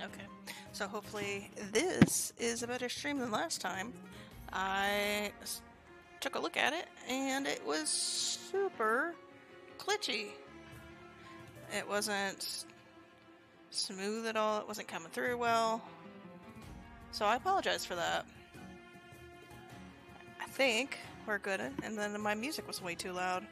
Okay, so hopefully this is a better stream than last time. Took a look at it and it was super glitchy. It wasn't smooth at all, it wasn't coming through well. So I apologize for that. I think we're good, and then my music was way too loud.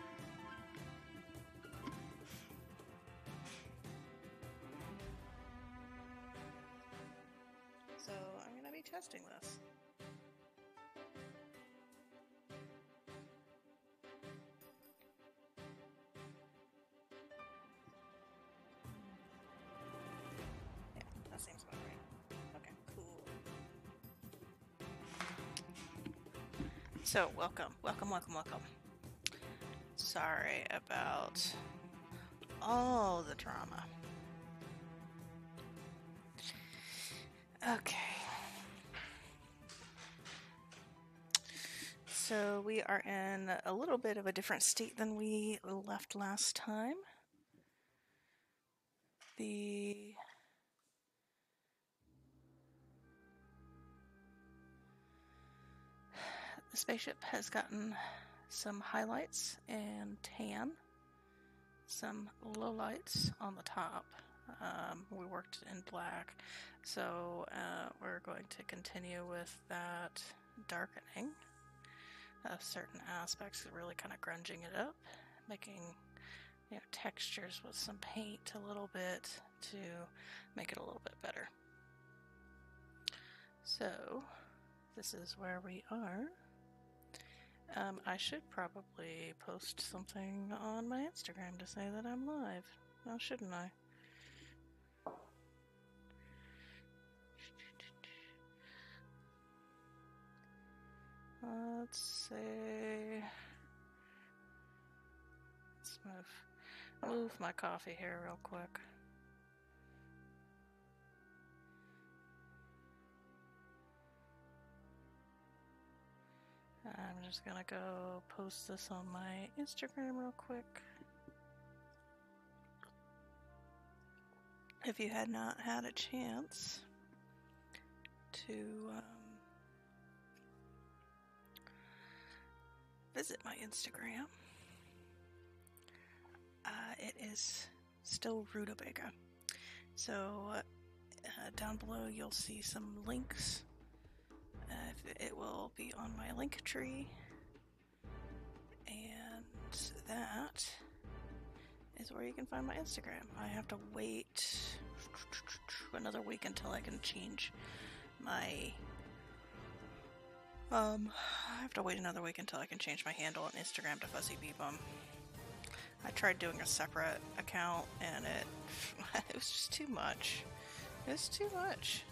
So I'm gonna be testing this. Yeah, that seems about right. Okay, cool. So welcome. Sorry about all the drama. Okay. So we are in a little bit of a different state than we left last time. The spaceship has gotten some highlights and tan, some lowlights on the top. We worked in black, so we're going to continue with that darkening of certain aspects, really kind of grunging it up, making textures with some paint a little bit to make it a little bit better. So this is where we are. I should probably post something on my Instagram to say that I'm live. Now, shouldn't I? Let's say... Let's move my coffee here real quick. I'm just gonna go post this on my Instagram real quick. If you had not had a chance to visit my Instagram, it is still Rutabaga. So down below you'll see some links. It will be on my link tree, and that is where you can find my Instagram. I have to wait another week until I can change my I have to wait another week until I can change my handle on Instagram to Fuzzy Bee Bum. I tried doing a separate account and it was just too much. It was too much.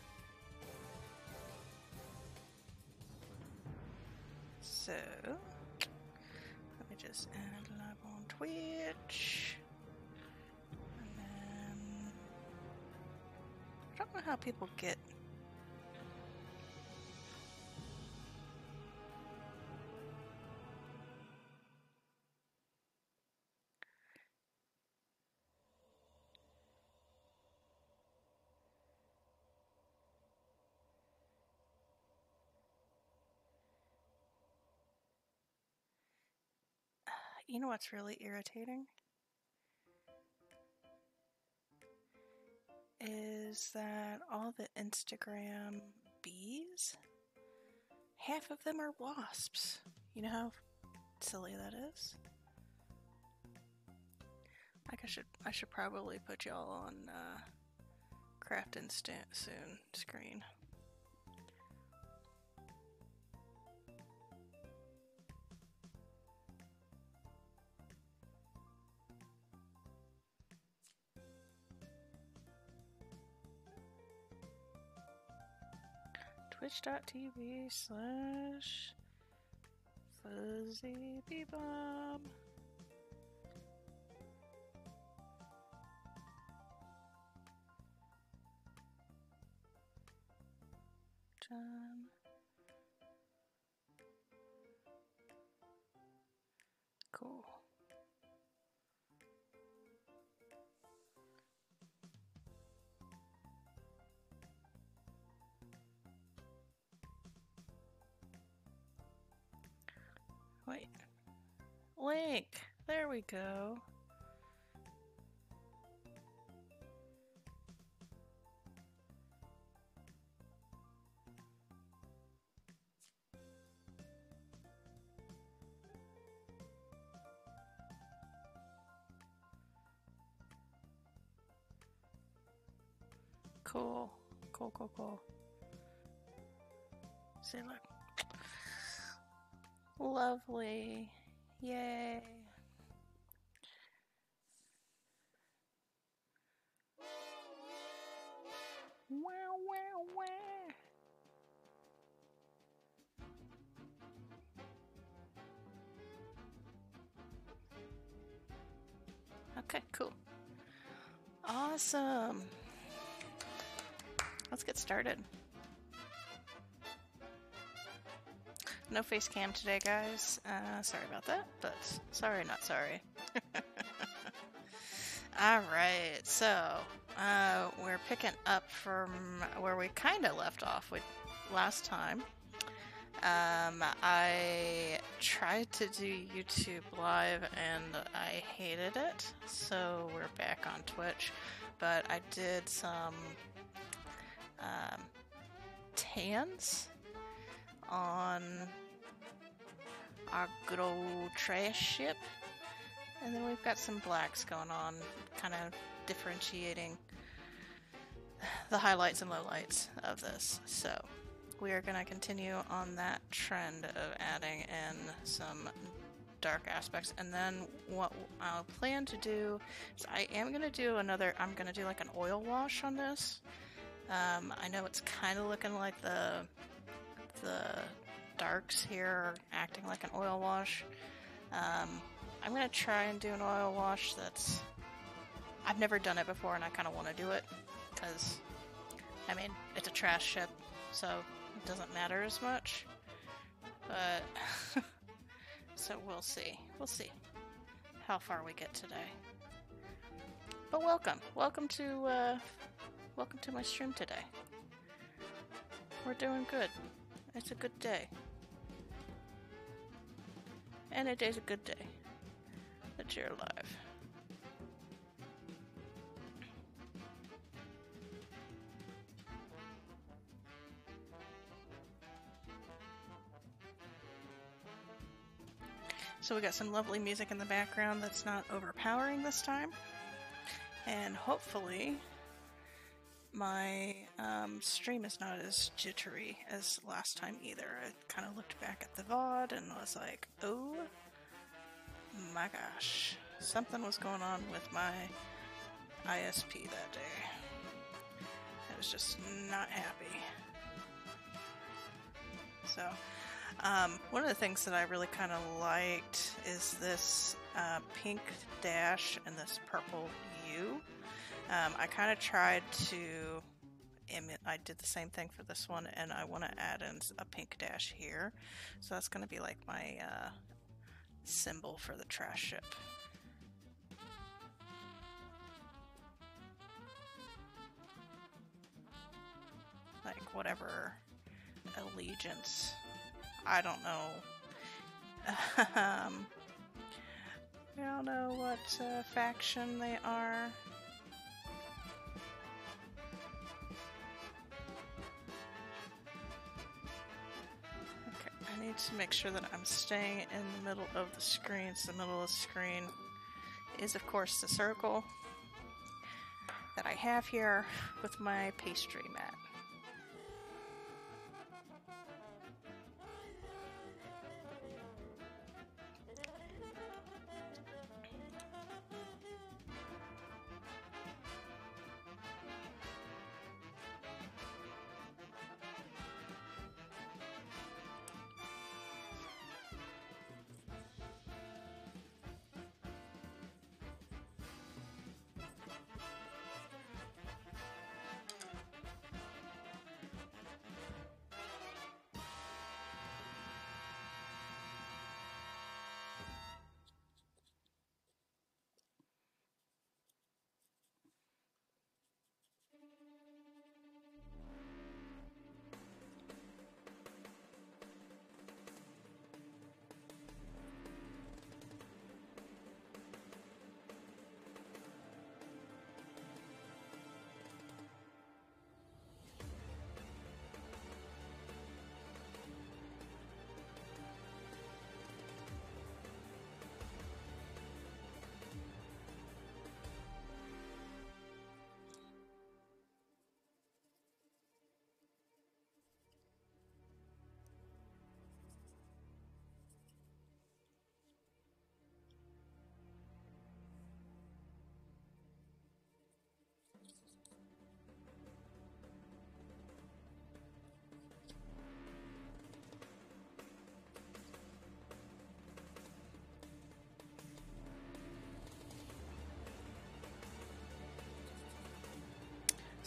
So let me just add live on Twitch. And then I don't know how people get you know what's really irritating? Is that all the Instagram bees, half of them are wasps. You know how silly that is? Like I should probably put y'all on Craft Instant soon screen. Twitch.tv/FuzzyBeebum. John. Cool. Wait. Link! There we go. Cool. Cool, cool, cool. See, look. Lovely. Yay. Wow, wow, wow. Okay, cool. Awesome. Let's get started. No face cam today, guys. Sorry about that, but sorry, not sorry. Alright, so we're picking up from where we kind of left off with last time. I tried to do YouTube Live and I hated it, so we're back on Twitch. But I did some tans on our good old Trashship, and then we've got some blacks going on, kind of differentiating the highlights and lowlights of this. So we are going to continue on that trend of adding in some dark aspects, and then what I'll plan to do is I'm going to do like an oil wash on this. I know it's kind of looking like the darks here are acting like an oil wash. I'm going to try and do an oil wash that's... I've never done it before and I kind of want to do it because, I mean, it's a Trashship, so it doesn't matter as much. But, so we'll see. We'll see how far we get today. But welcome. Welcome to my stream today. We're doing good. It's a good day. And it is a good day that you're alive. So we got some lovely music in the background that's not overpowering this time. And hopefully my stream is not as jittery as last time either. I kind of looked back at the VOD and was like, oh my gosh, something was going on with my ISP that day. I was just not happy. So, one of the things that I really kind of liked is this pink dash and this purple U. I kind of tried to I did the same thing for this one, and I want to add in a pink dash here. So that's going to be like my symbol for the Trashship. Like whatever allegiance, I don't know. I don't know what faction they are. I need to make sure that I'm staying in the middle of the screen. So the middle of the screen is, of course, the circle that I have here with my pastry mat.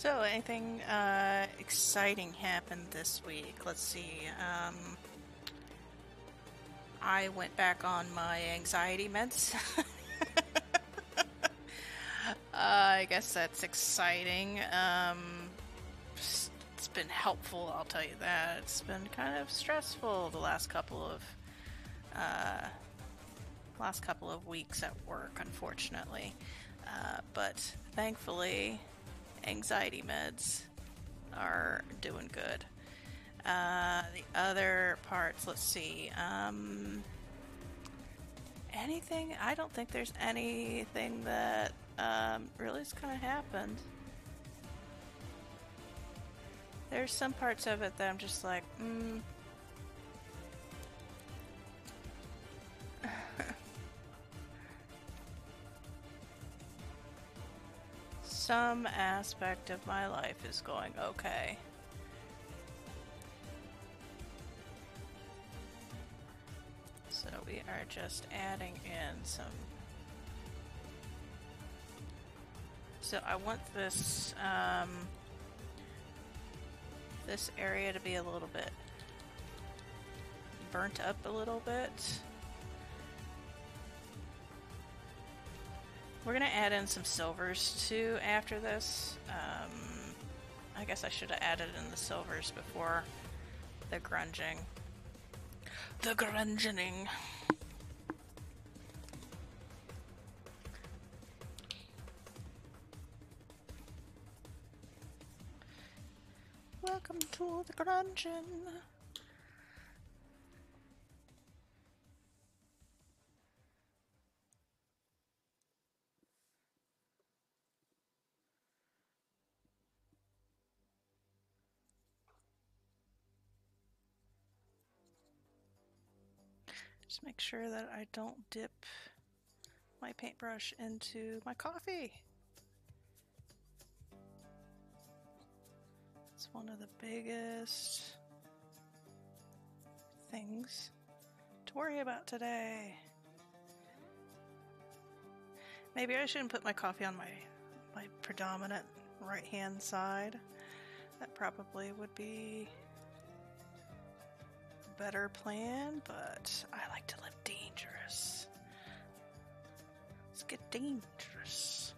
So, anything exciting happened this week? Let's see. I went back on my anxiety meds. I guess that's exciting. It's been helpful, I'll tell you that. It's been kind of stressful the last couple of weeks at work, unfortunately. But thankfully, anxiety meds are doing good. The other parts, let's see. Anything? I don't think there's anything that really has kind of happened. There's some parts of it that I'm just like, Some aspect of my life is going okay. So we are just adding in some. So I want this this area to be a little bit burnt up a little bit. We're gonna add in some silvers too after this. I guess I should have added in the silvers before the grunging. The grungening. Welcome to the grunging. Just make sure that I don't dip my paintbrush into my coffee. It's one of the biggest things to worry about today. Maybe I shouldn't put my coffee on my predominant right-hand side. That probably would be a better plan, but I like to live dangerous. Let's get dangerous.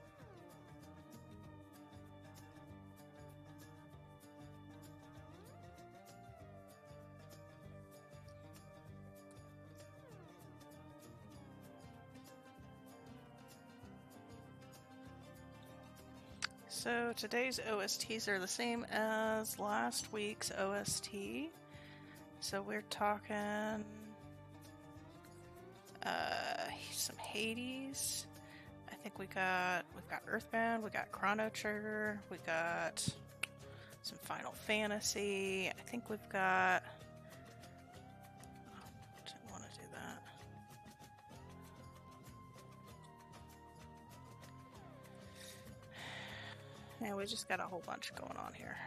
So today's OSTs are the same as last week's OST. So we're talking some Hades. I think we've got Earthbound, we got Chrono Trigger, we got some Final Fantasy. I think we've got. Oh, didn't want to do that. Yeah, we just got a whole bunch going on here.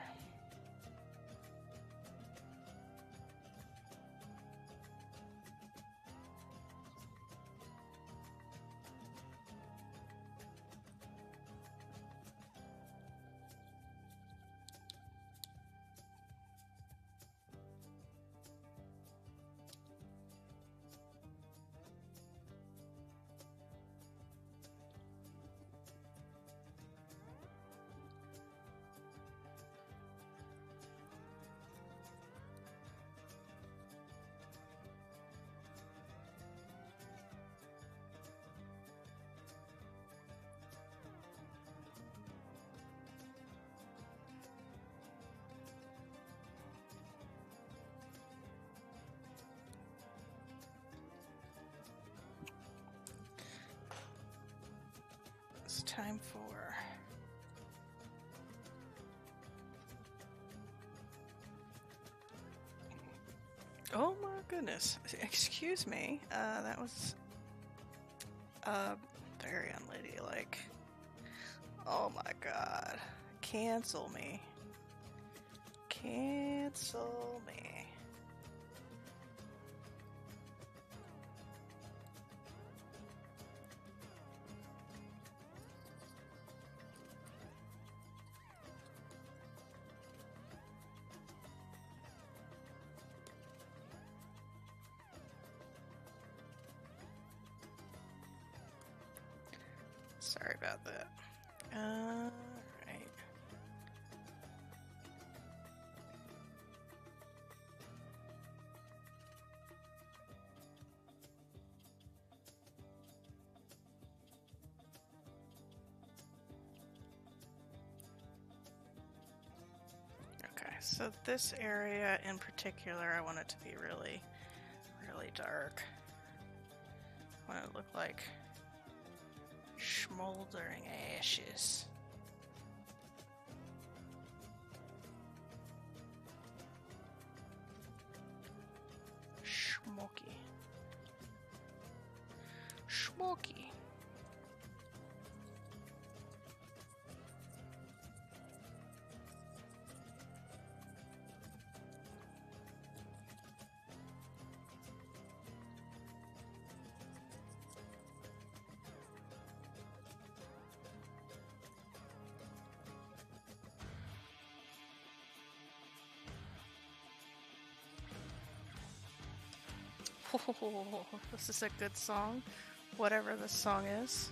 It's time for oh my goodness, excuse me, that was very unladylike. Oh my god, cancel me, cancel me. Sorry about that. Alright. Okay, so this area in particular, I want it to be really, really dark. I want it to look like smoldering ashes. Smoky. Smoky. Oh, this is a good song, whatever this song is.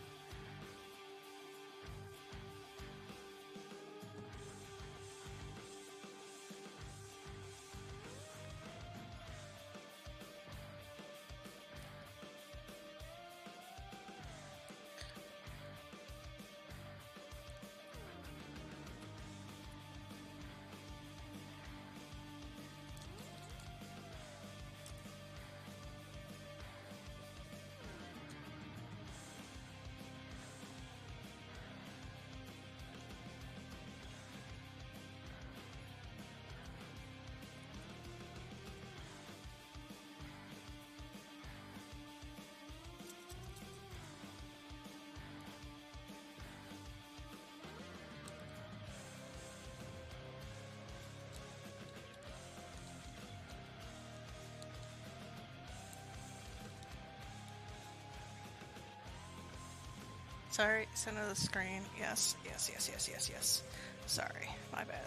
Sorry, center of the screen. Yes. Sorry, my bad.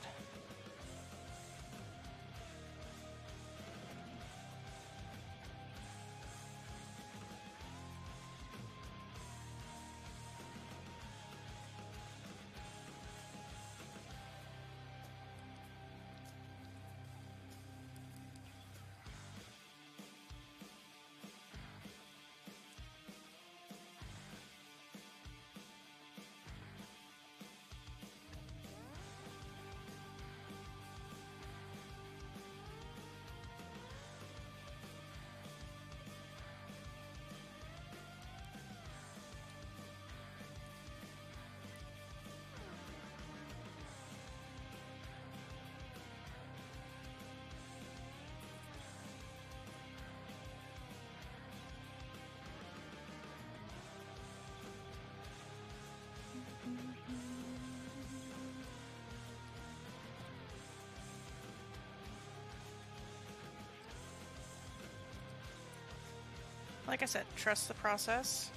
Like I said, trust the process.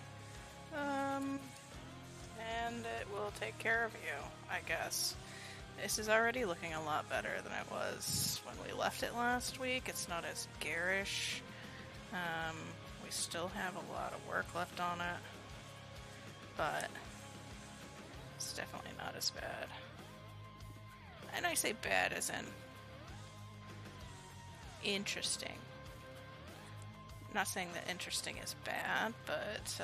And it will take care of you, I guess. This is already looking a lot better than it was when we left it last week. It's not as garish. We still have a lot of work left on it, but it's definitely not as bad. And I say bad as in interesting. I'm not saying that interesting is bad, but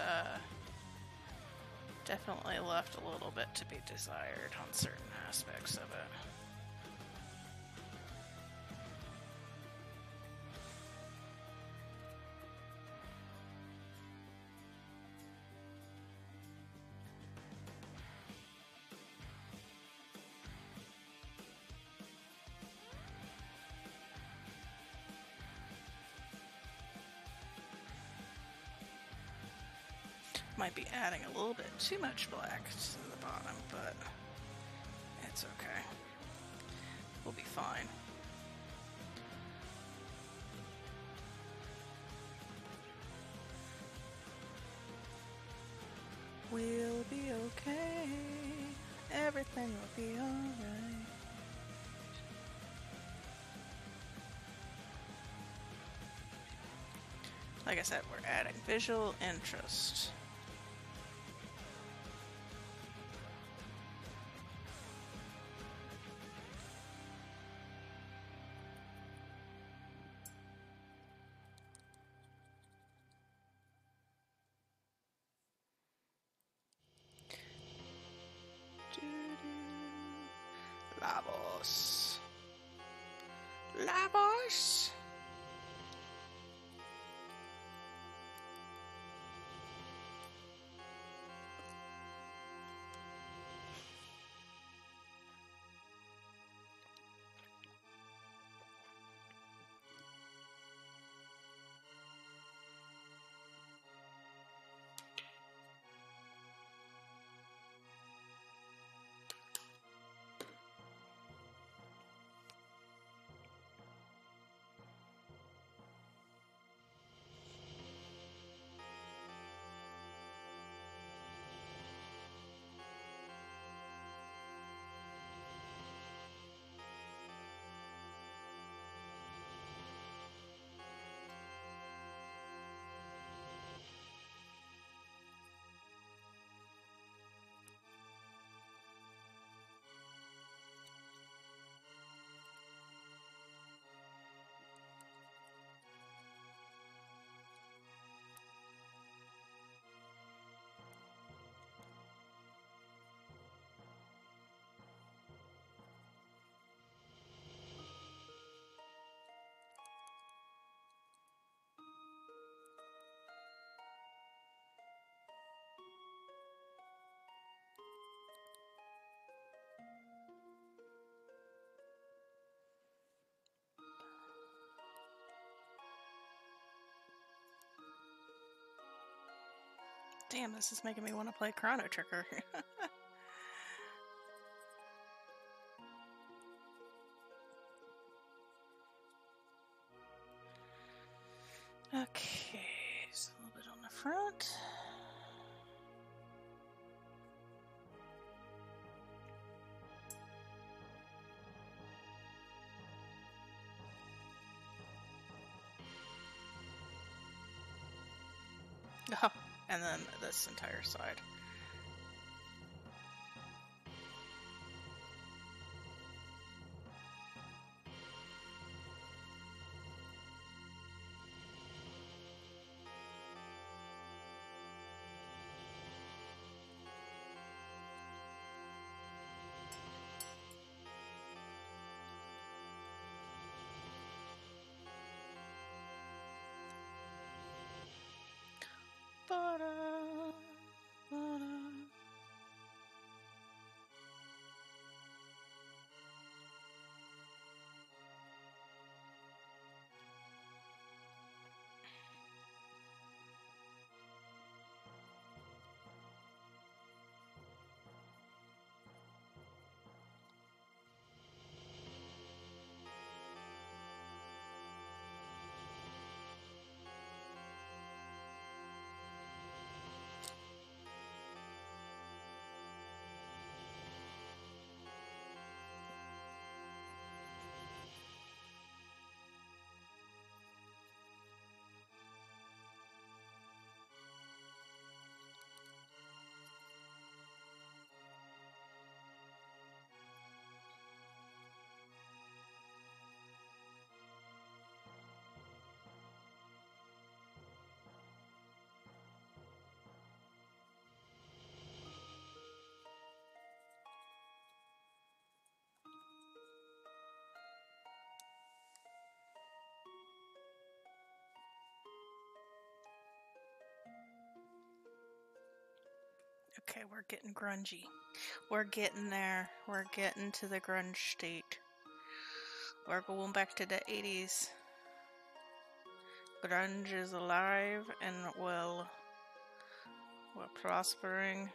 definitely left a little bit to be desired on certain aspects of it. Might be adding a little bit too much black to the bottom, but it's okay. We'll be fine. We'll be okay. Everything will be alright. Like I said, we're adding visual interest. Lavos. Lavos. Damn, this is making me want to play Chrono Trigger. Okay, so a little bit on the front. Oh, and then this entire side. Ba-da, ba-da. Okay, we're getting grungy. We're getting there. We're getting to the grunge state. We're going back to the 80s. Grunge is alive and well. We're prospering.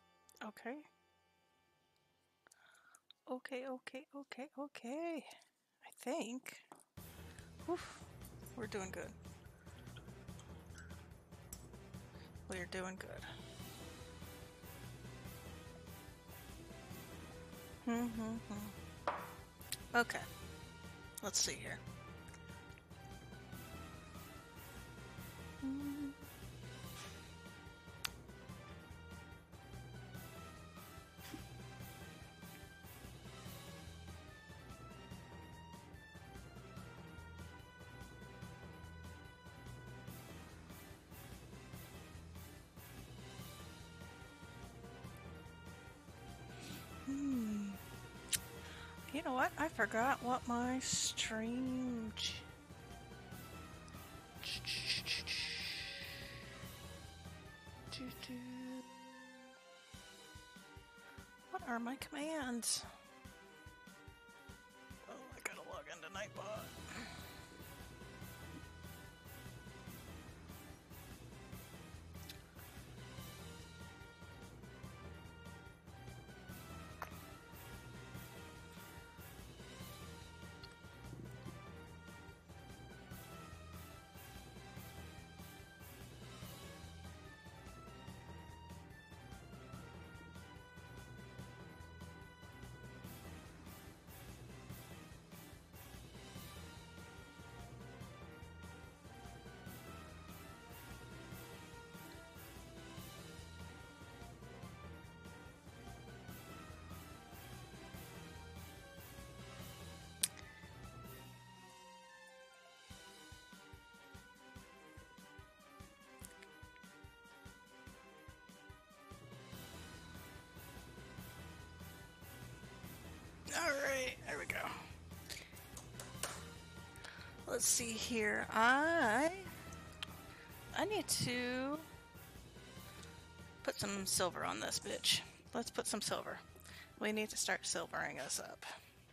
Okay. Okay. think. Oof, we're doing good. We're doing good. Okay, let's see here. You know what? I forgot what my stream. What are my commands? Oh, I gotta log into Nightbot. Alright, there we go. Let's see here. I need to put some silver on this bitch. Let's put some silver. We need to start silvering us up.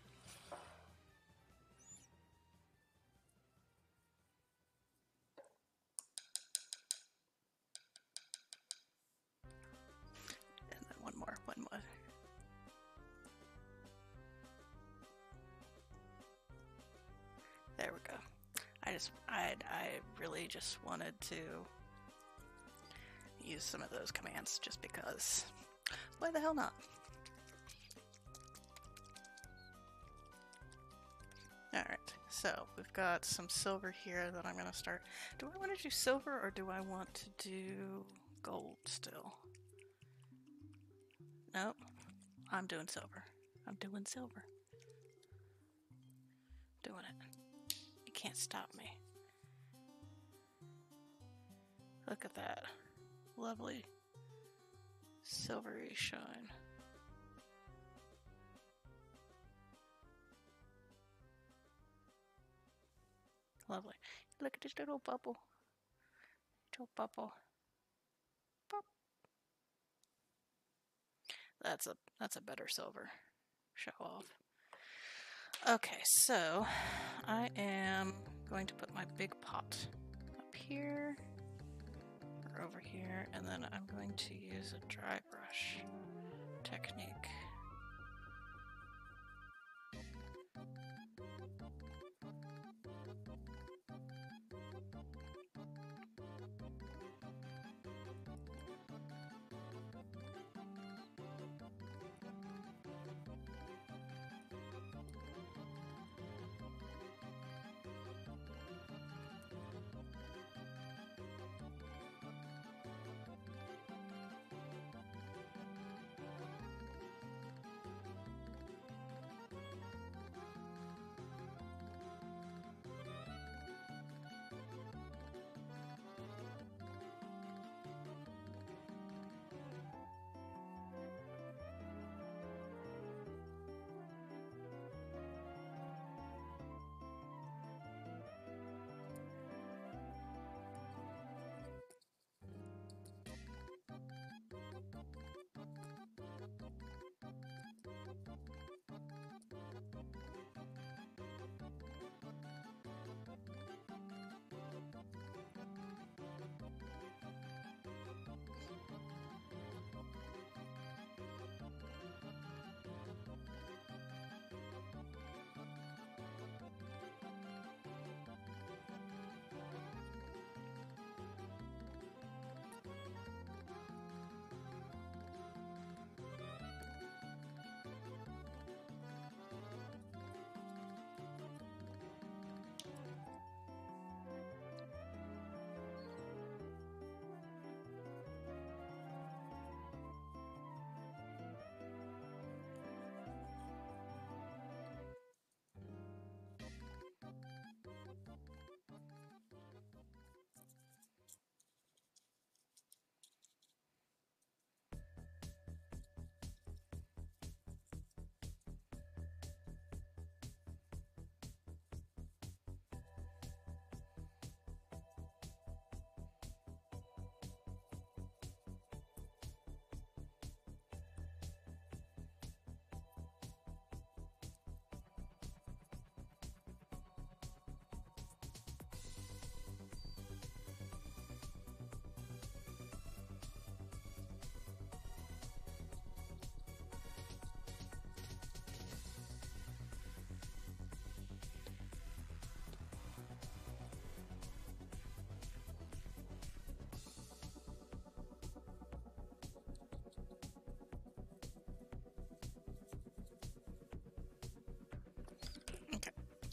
And then one more. There we go. I really just wanted to use some of those commands just because. Why the hell not? Alright, so we've got some silver here that I'm gonna start. Do I want to do silver or do I want to do gold still? Nope. I'm doing silver. I'm doing silver. Doing it. You can't stop me. Look at that. Lovely silvery shine. Lovely. Look at this little bubble. Little bubble. Pop. That's a better silver. Show off. Okay, so I am going to put my big pot up here or over here, and then I'm going to use a dry brush technique.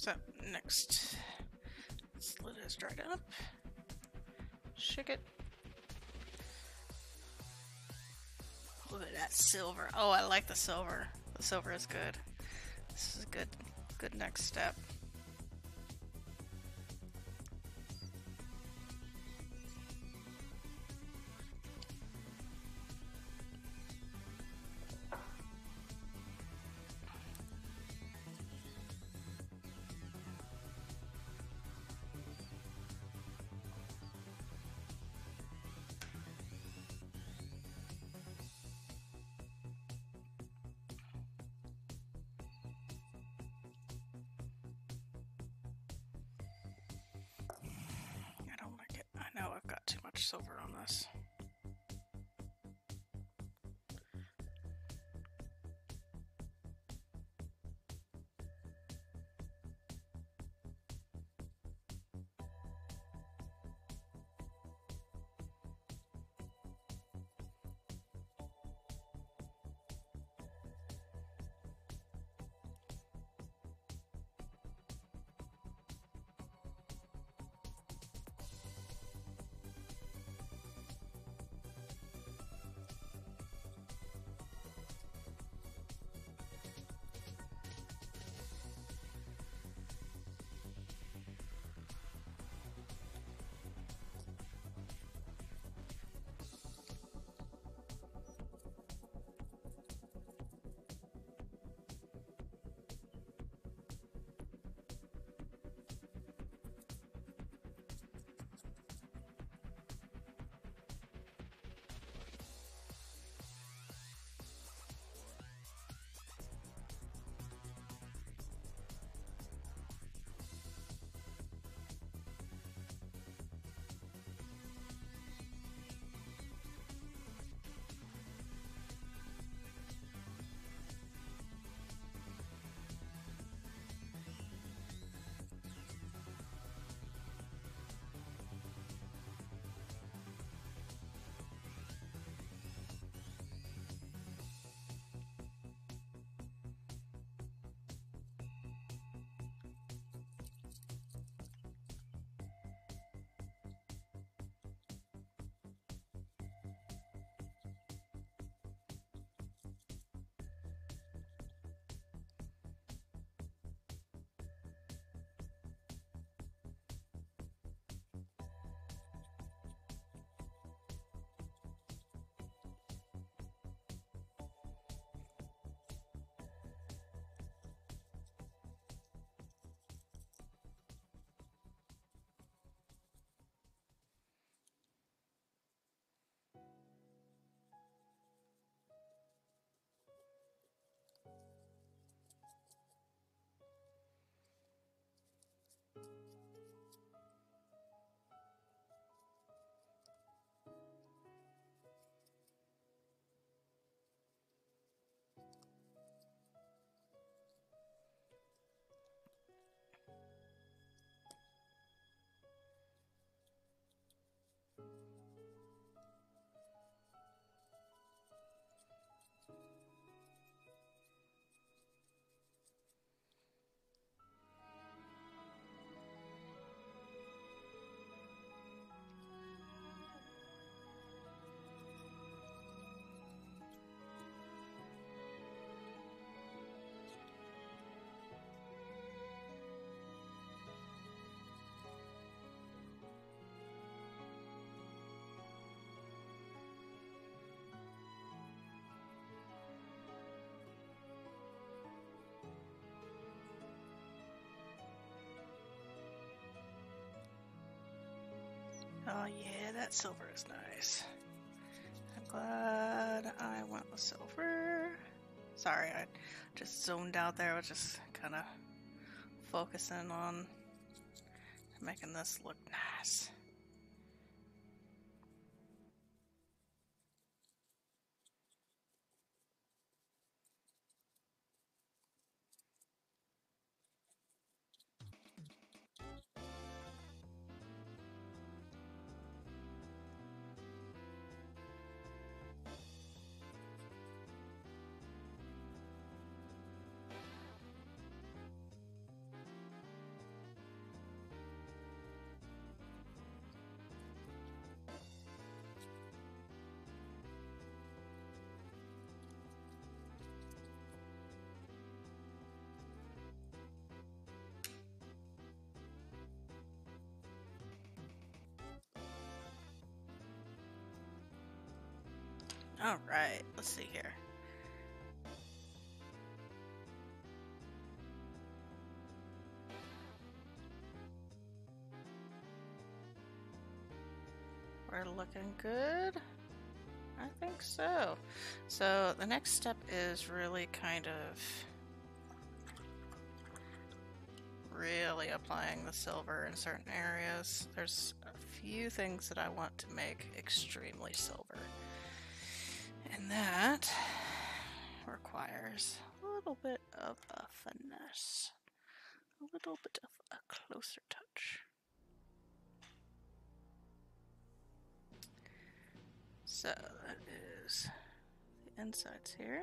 So next, slit is dried up. Shake it. Look at that silver. Oh, I like the silver. The silver is good. This is a good next step. I don't like it. I know I've got too much silver on this. Oh yeah, that silver is nice. I'm glad I went with silver. Sorry, I just zoned out there. I was just kind of focusing on making this look nice. Alright, let's see here. We're looking good. I think so. So the next step is really kind of really applying the silver in certain areas. There's a few things that I want to make extremely silver. And that requires a little bit of a finesse. A little bit of a closer touch. So that is the insides here.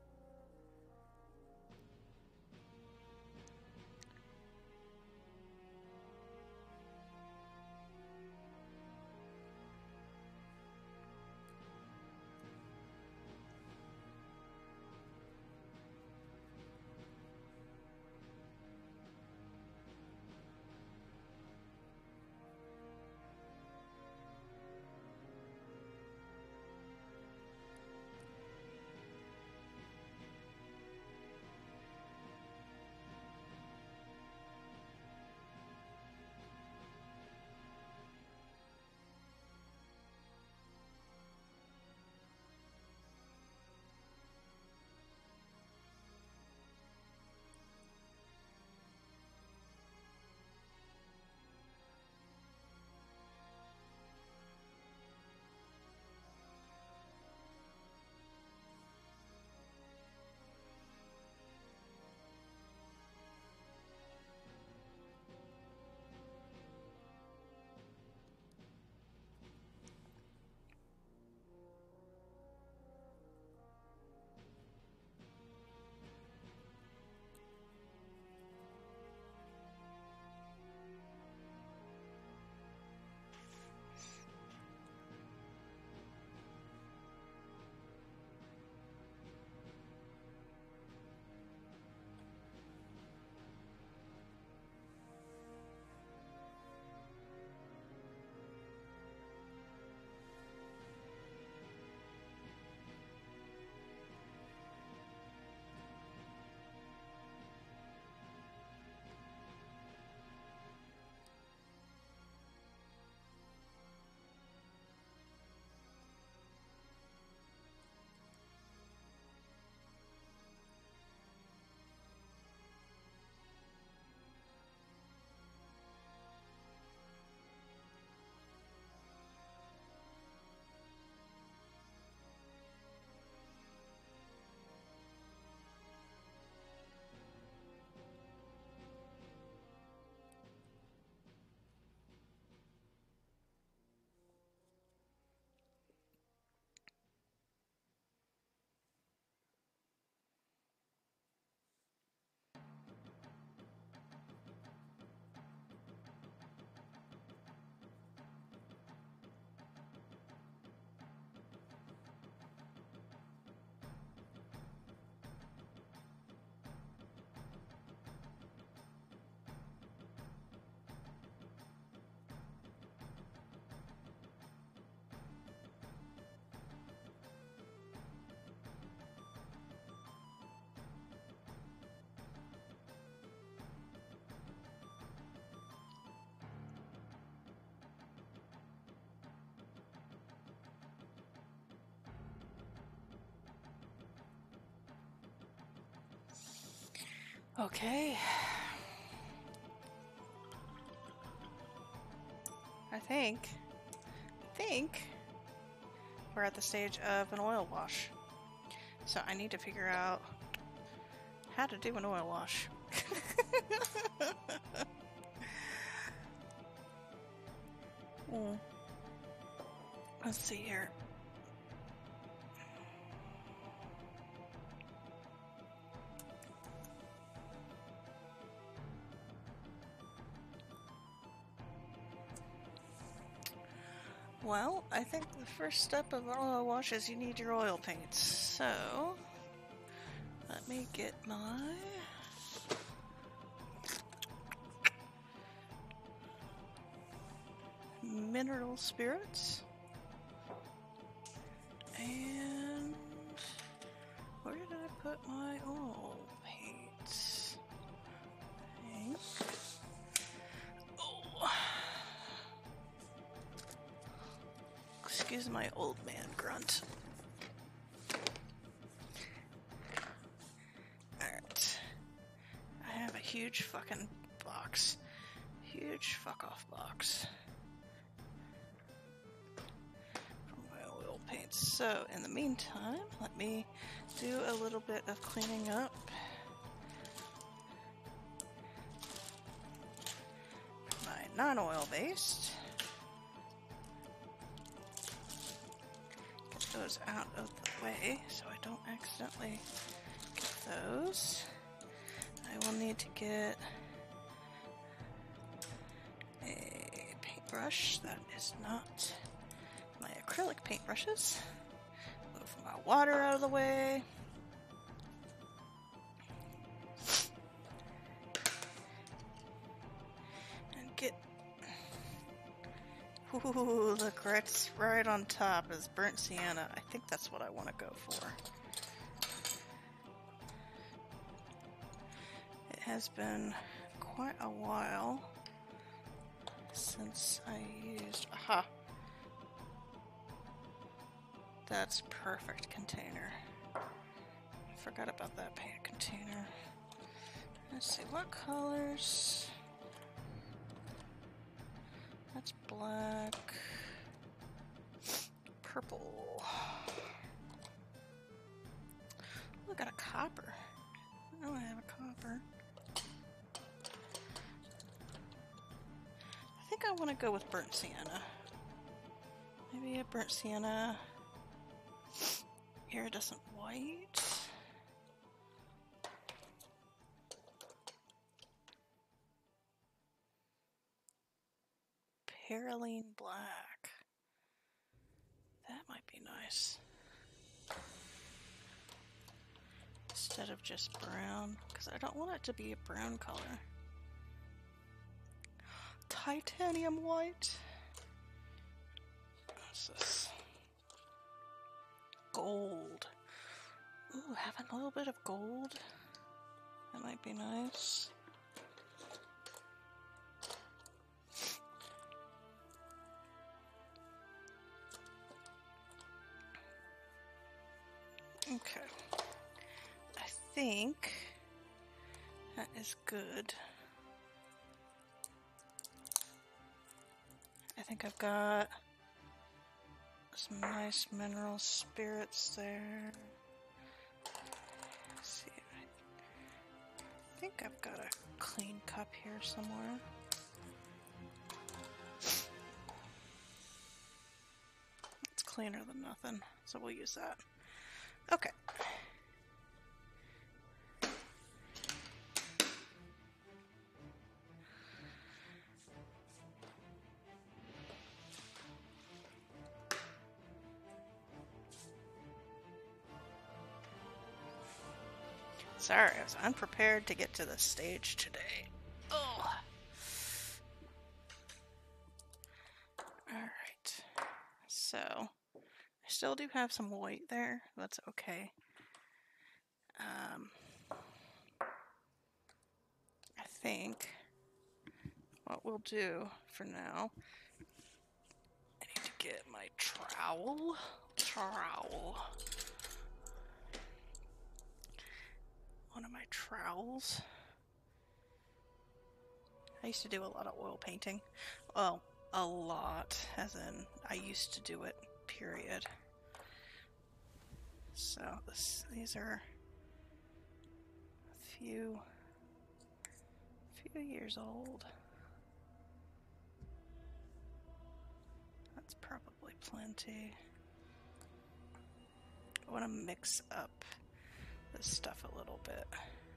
Okay. I think we're at the stage of an oil wash. So I need to figure out how to do an oil wash. Let's see here. Well, I think the first step of an oil wash is you need your oil paints. So, let me get my mineral spirits. And put my oil paints? Oh. Excuse my old man grunt. Alright. I have a huge fucking box. Huge fuck off box. For my oil paints. So, in the meantime, let me do a little bit of cleaning up. My non-oil based. Get those out of the way so I don't accidentally get those. I will need to get a paintbrush that is not my acrylic paintbrushes. Move my water out of the way. And get... Ooh, look, right on top is burnt sienna. I think that's what I want to go for. It has been quite a while since I used... Aha! That's perfect container. I forgot about that paint container. Let's see, what colors? That's black. Purple. Look, I got a copper. I know I have a copper. I think I want to go with burnt sienna. Maybe a burnt sienna. Iridescent white. Perylene black. That might be nice. Instead of just brown, because I don't want it to be a brown color. Titanium white. What's this? Gold. Ooh, having a little bit of gold. That might be nice. Okay. I think that is good. I think I've got some nice mineral spirits there. Let's see. I think I've got a clean cup here somewhere. It's cleaner than nothing, so we'll use that. Okay. Sorry, I was unprepared to get to the stage today. Oh. Alright. So, I still do have some white there. That's okay. I think what we'll do for now, I need to get my trowel. One of my trowels. I used to do a lot of oil painting. Well, a lot, as in I used to do it, period. So these are a few years old. That's probably plenty. I want to mix up this stuff a little bit.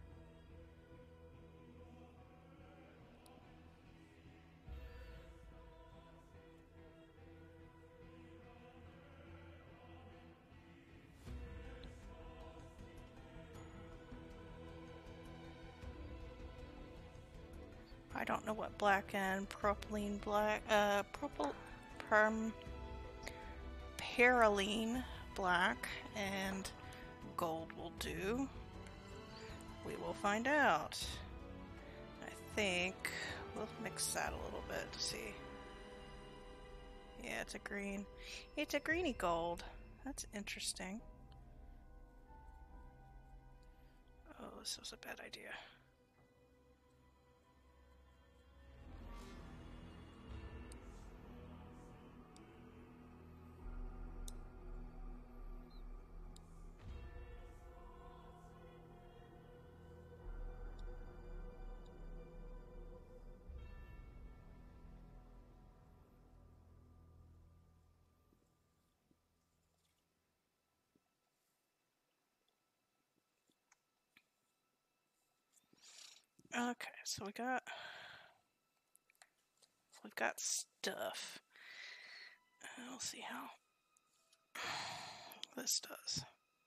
I don't know what black and propylene black, perylene black and gold will do. We will find out. I think we'll mix that a little bit to see. Yeah, it's a green. It's a greeny gold. That's interesting. Oh, this was a bad idea. Okay, so we've got stuff. We'll see how this does.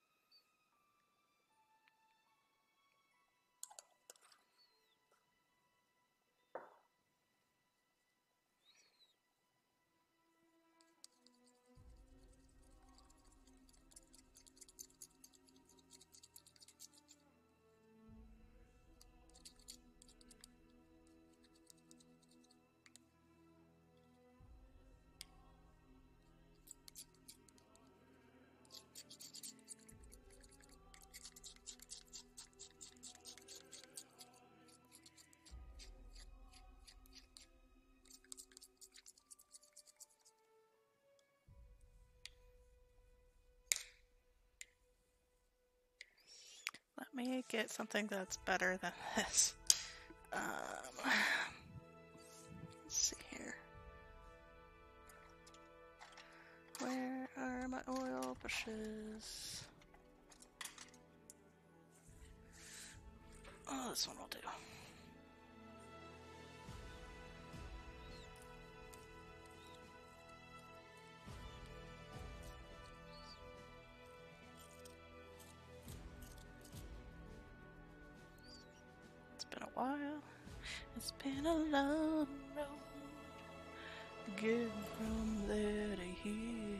Let me get something that's better than this. Let's see here. Where are my oil brushes? Oh, this one will do. It's been a while. It's been a long road getting from there to here.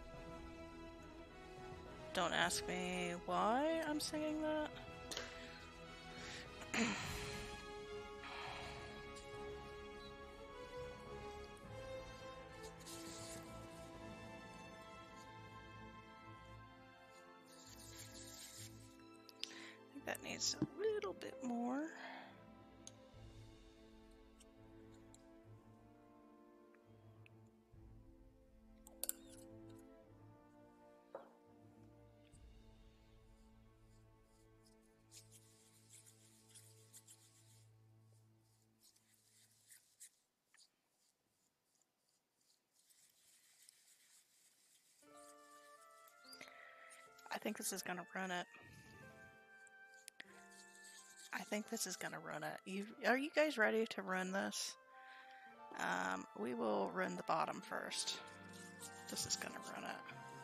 Don't ask me why I'm singing that. I think that needs a little bit more. I think this is gonna run it. I think this is gonna run it. Are you guys ready to run this? We will run the bottom first. This is gonna run it.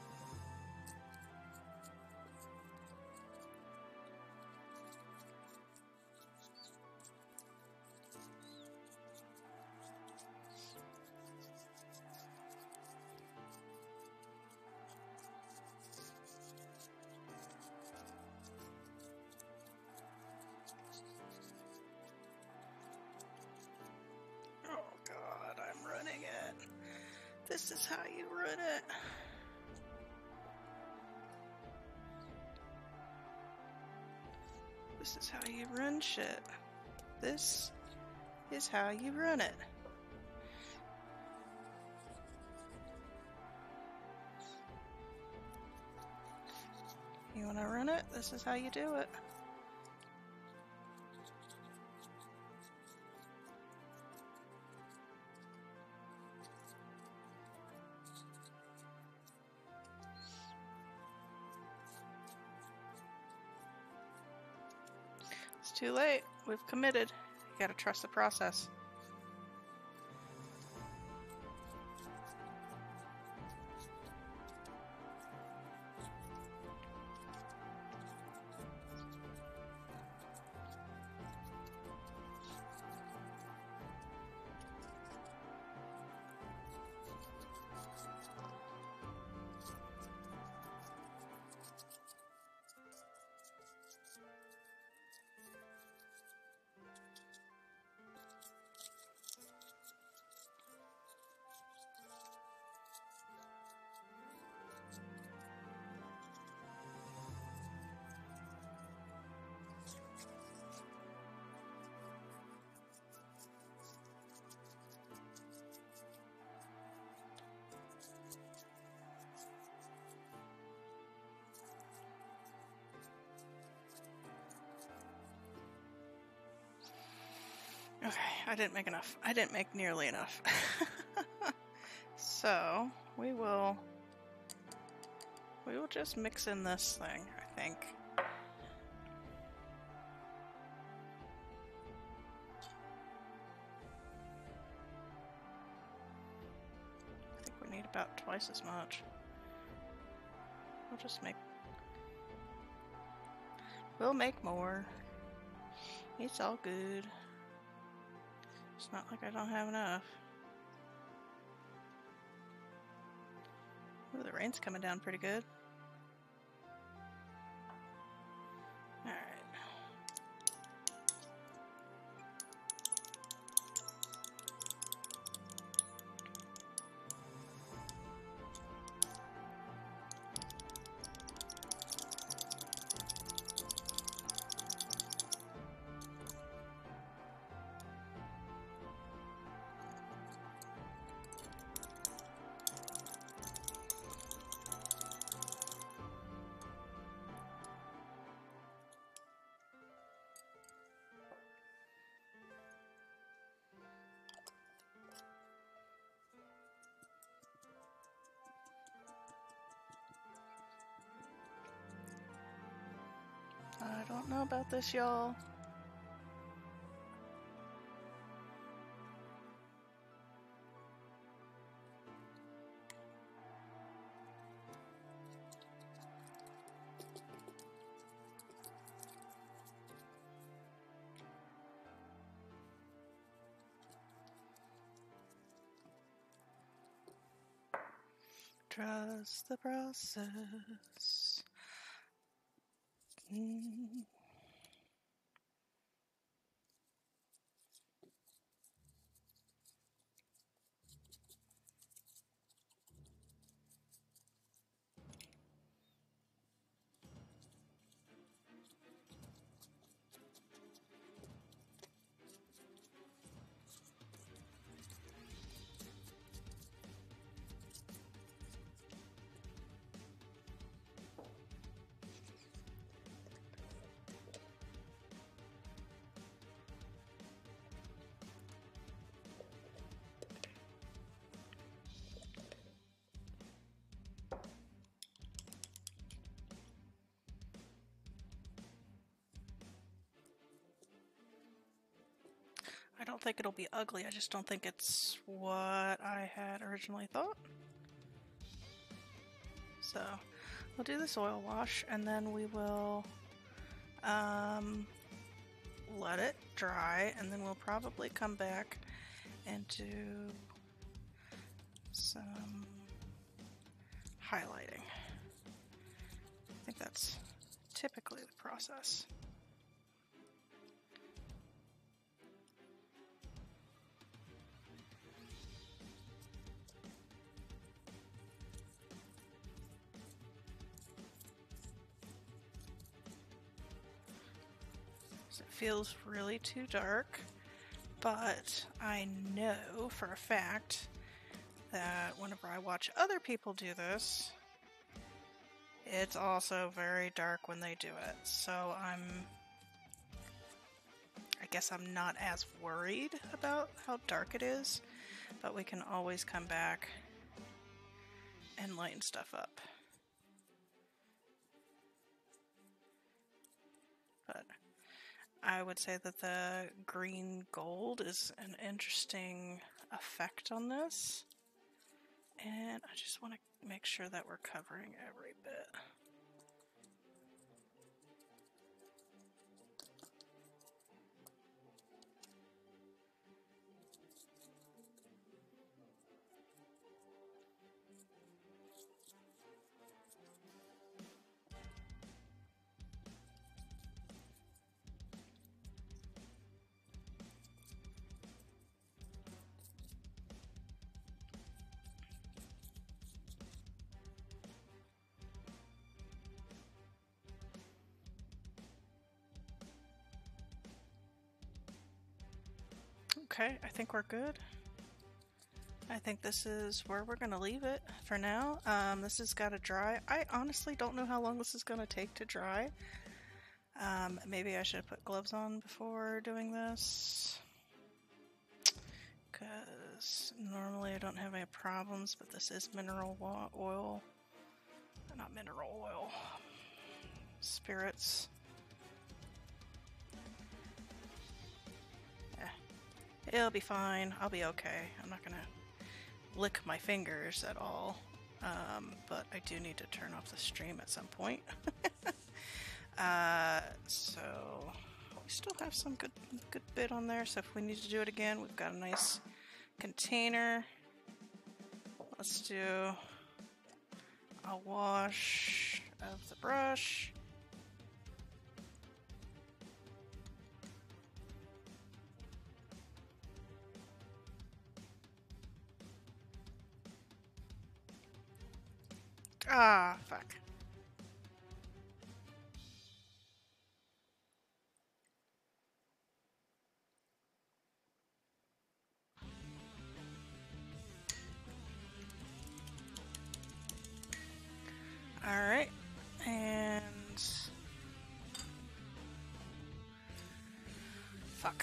This is how you run it. This is how you run shit. This is how you run it. You wanna run it? This is how you do it. It's too late. We've committed. You gotta trust the process. Okay, I didn't make enough. I didn't make nearly enough. So we will just mix in this thing, I think. I think we need about twice as much. We'll make more. It's all good. It's not like I don't have enough. Ooh, the rain's coming down pretty good. Alright. I don't know about this, y'all. Trust the process. I don't think it'll be ugly, I just don't think it's what I had originally thought. So, we'll do this oil wash and then we will let it dry, and then we'll probably come back and do some highlighting. I think that's typically the process. It feels really too dark, but I know for a fact that whenever I watch other people do this, it's also very dark when they do it. So I guess I'm not as worried about how dark it is, but we can always come back and lighten stuff up. But I would say that the green gold is an interesting effect on this. And I just want to make sure that we're covering every bit. Okay, I think we're good. I think this is where we're going to leave it for now. This has got to dry. I honestly don't know how long this is going to take to dry. Maybe I should have put gloves on before doing this. because normally I don't have any problems, but this is mineral oil. Not mineral oil. Spirits. It'll be fine. I'll be okay. I'm not gonna lick my fingers at all. But I do need to turn off the stream at some point. So we still have some good bit on there. So if we need to do it again, we've got a nice container. Let's do a wash of the brush. Ah, fuck. Alright, and... fuck.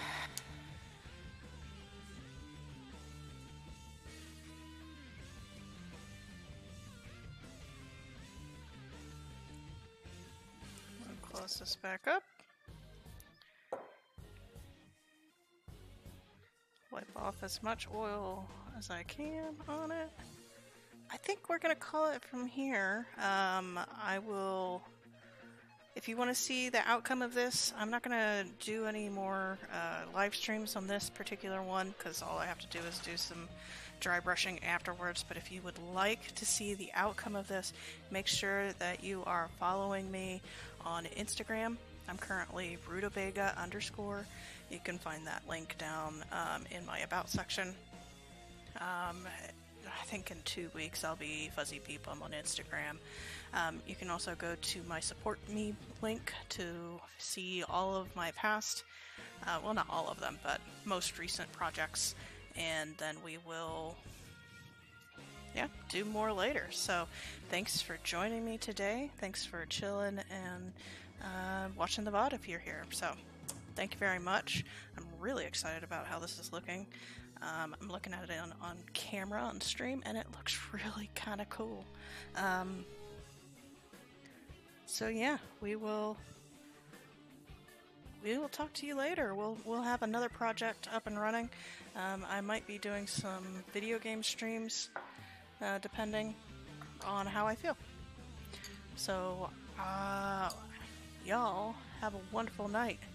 Close this back up. Wipe off as much oil as I can on it. I think we're gonna call it from here. I will, if you want to see the outcome of this, I'm not gonna do any more live streams on this particular one because all I have to do is do some dry brushing afterwards. But if you would like to see the outcome of this, make sure that you are following me on Instagram. I'm currently rutabaga_. You can find that link down in my about section. I think in 2 weeks I'll be Fuzzy Peepum on Instagram. You can also go to my support me link to see all of my past, well, not all of them, but most recent projects, and then we will, yeah, do more later. So thanks for joining me today. Thanks for chilling and watching the VOD if you're here. So thank you very much. I'm really excited about how this is looking. I'm looking at it on camera on stream, and it looks really kind of cool. So yeah, we will talk to you later. We'll have another project up and running. I might be doing some video game streams, depending on how I feel. So y'all have a wonderful night.